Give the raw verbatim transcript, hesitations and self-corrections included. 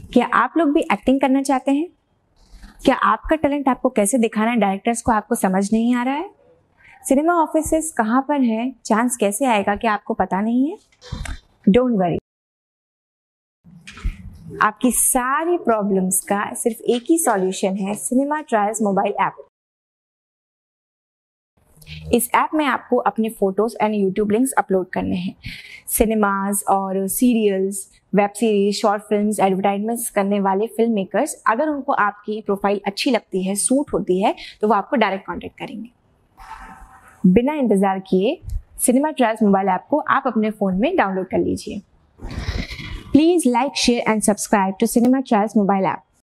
क्या आप लोग भी एक्टिंग करना चाहते हैं? क्या आपका टैलेंट आपको कैसे दिखाना है डायरेक्टर्स को आपको समझ नहीं आ रहा है? सिनेमा ऑफिसेस कहाँ पर है, चांस कैसे आएगा क्या आपको पता नहीं है? डोंट वरी, आपकी सारी प्रॉब्लम्स का सिर्फ एक ही सॉल्यूशन है, सिनेमा ट्रायल्स मोबाइल ऐप। इस ऐप में आपको अपने photos and YouTube links upload करने हैं। सिनेमाज और serials, web series, short films, advertisements करने वाले फिल्म मेकर्स अगर उनको आपकी प्रोफाइल अच्छी लगती है, सूट होती है, तो वो आपको डायरेक्ट कॉन्टेक्ट करेंगे। बिना इंतजार किए सिनेमा ट्रायल्स मोबाइल ऐप को आप अपने फोन में डाउनलोड कर लीजिए। Please like, share and subscribe to Cinema Trials mobile app.